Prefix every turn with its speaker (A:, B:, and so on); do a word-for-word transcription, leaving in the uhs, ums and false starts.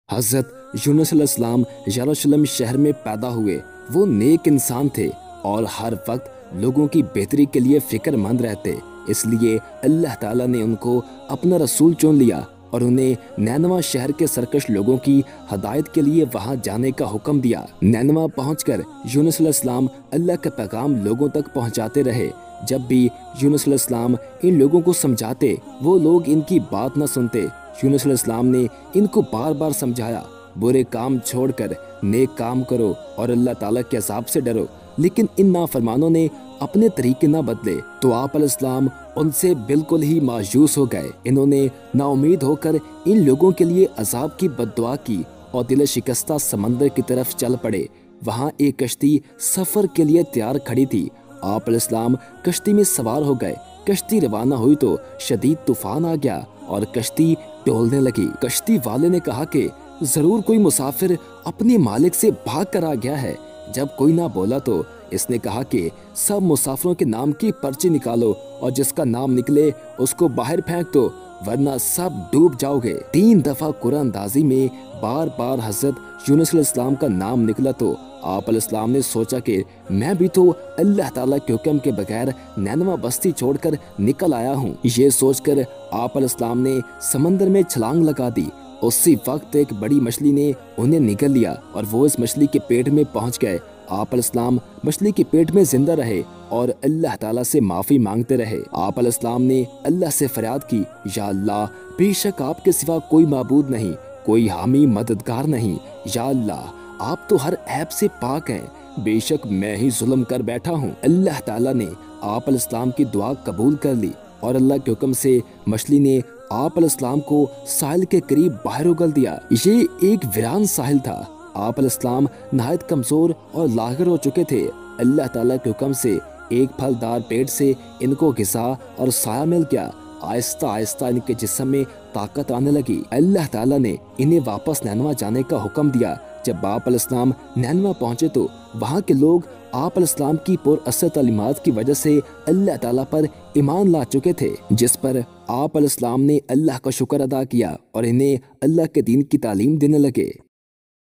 A: हज़रत यूनुस अलैहिस्सलाम यरूशलेम शहर में पैदा हुए। वो नेक इंसान थे और हर वक्त लोगों की बेहतरी के लिए फिक्रमंद रहते। इसलिए अल्लाह ताला ने उनको अपना रसूल चुन लिया और उन्हें नैनवा शहर के सरकश लोगों की हदायत के लिए वहां जाने का हुक्म दिया। नैनवा पहुंचकर यूनुस अलैहिस्सलाम अल्लाह का पैगाम लोगों तक पहुंचाते रहे। जब भी यूनुस अलैहिस्सलाम इन लोगों को समझाते, वो लोग इनकी बात न सुनते। यूनुस अलैहिस्सलाम ने इनको बार बार समझाया, बुरे काम छोड़कर नेक काम करो और अल्लाह ताला के अज़ाब से डरो। लेकिन इन नाफरमानों ने अपने तरीके न बदले तो आप अलैहिस्सलाम उनसे बिल्कुल ही मायूस हो गए। इन्होंने नाउमीद होकर इन लोगों के लिए अज़ाब की बद्दुआ की और दिल शिकस्ता समंदर की तरफ चल पड़े। वहाँ एक कश्ती सफर के लिए तैयार खड़ी थी। आप अलैहिस्सलाम कश्ती में सवार हो गए। कश्ती रवाना हुई तो शदीद तूफान आ गया और कश्ती डोलने लगी। कश्ती वाले ने कहा कि जरूर कोई मुसाफिर अपने मालिक से भाग कर आ गया है। जब कोई ना बोला तो इसने कहा कि सब मुसाफिरों के नाम की पर्ची निकालो और जिसका नाम निकले उसको बाहर फेंक दो, वरना सब डूब जाओगे। तीन दफा कुरान अंदाजी में बार बार हजरत यूनुस अलैहिस्सलाम का नाम निकला तो आप अलैहिस्सलाम ने सोचा कि मैं भी तो अल्लाह ताला के हुक्म के बगैर नैनवा बस्ती छोड़कर निकल आया हूँ। ये सोचकर आप अलैहिस्सलाम ने समंदर में छलांग लगा दी। उसी वक्त एक बड़ी मछली ने उन्हें निगल लिया और वो इस मछली के पेट में पहुंच गए। आप अलैहिस्सलाम मछली के पेट में जिंदा रहे और अल्लाह ताला से माफी मांगते रहे। आप अलैहिस्सलाम ने अल्लाह से फरियाद की, या अल्लाह, बेशक आपके सिवा कोई माबूद नहीं, कोई हामी मददगार नहीं। या अल्लाह, आप तो हर ऐब से पाक हैं, बेशक मैं ही जुल्म कर बैठा हूँ। अल्लाह ताला ने आप अलैहिस्सलाम की दुआ कबूल कर ली और अल्लाह के हुक्म से मछली ने आप अलैहिस्सलाम को साहिल के करीब बाहर उगल दिया। ये एक वीरान साहिल था। आप अलैहिस्सलाम नहायत कमजोर और लागर हो चुके थे। अल्लाह ताला के हुक्म से एक फलदार पेड़ से इनको ग़िज़ा और साया मिल गया। आहिस्ता आहिस्ता इनके जिस्म में ताकत आने लगी। अल्लाह ताला ने इन्हें वापस नैनवा जाने का हुक्म दिया। जब आप अलैहिस्सलाम नैनवा पहुंचे तो वहाँ के लोग आप अलैहिस्सलाम की पुरअसर तालीमात की वजह से अल्लाह ताला पर ईमान ला चुके थे, जिस पर आप अलैहिस्सलाम ने अल्लाह का शुक्र अदा किया और इन्हें अल्लाह के दीन की तालीम देने लगे।